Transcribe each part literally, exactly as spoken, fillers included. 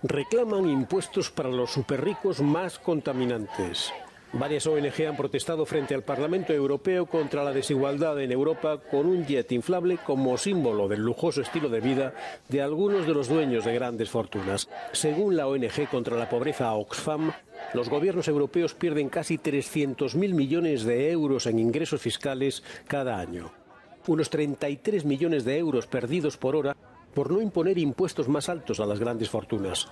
reclaman impuestos para los superricos más contaminantes. Varias O N G han protestado frente al Parlamento Europeo contra la desigualdad en Europa con un jet inflable como símbolo del lujoso estilo de vida de algunos de los dueños de grandes fortunas. Según la O N G contra la pobreza Oxfam, los gobiernos europeos pierden casi trescientos mil millones de euros en ingresos fiscales cada año. Unos treinta y tres millones de euros perdidos por hora por no imponer impuestos más altos a las grandes fortunas.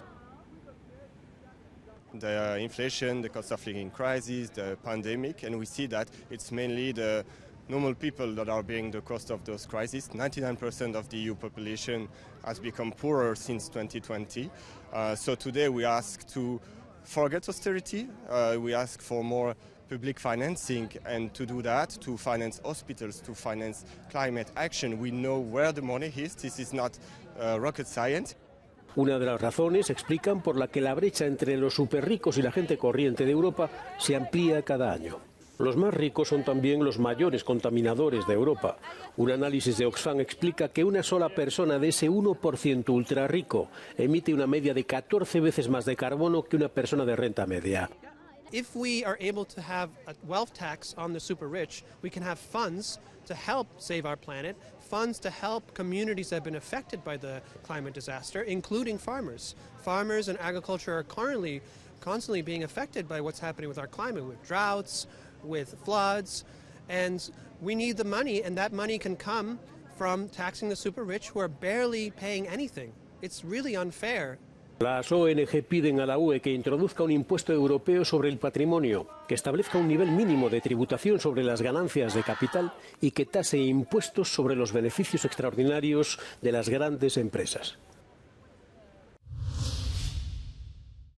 The inflation, the cost of living crisis, the pandemic, and we see that it's mainly the normal people that are bearing the cost of those crises. ninety-nine percent of the E U population has become poorer since twenty twenty. Uh, so today we ask to forget austerity, uh, we ask for more public financing, and to do that, to finance hospitals, to finance climate action. We know where the money is. This is not uh, rocket science. Una de las razones, explican, por la que la brecha entre los superricos y la gente corriente de Europa se amplía cada año. Los más ricos son también los mayores contaminadores de Europa. Un análisis de Oxfam explica que una sola persona de ese uno por ciento ultrarrico emite una media de catorce veces más de carbono que una persona de renta media. If we are able to have a wealth tax on the super rich, we can have funds to help save our planet, funds to help communities that have been affected by the climate disaster, including farmers. Farmers and agriculture are currently constantly being affected by what's happening with our climate, with droughts, with floods, and we need the money, and that money can come from taxing the super rich who are barely paying anything. It's really unfair. Las O N G piden a la U E que introduzca un impuesto europeo sobre el patrimonio, que establezca un nivel mínimo de tributación sobre las ganancias de capital y que tase impuestos sobre los beneficios extraordinarios de las grandes empresas.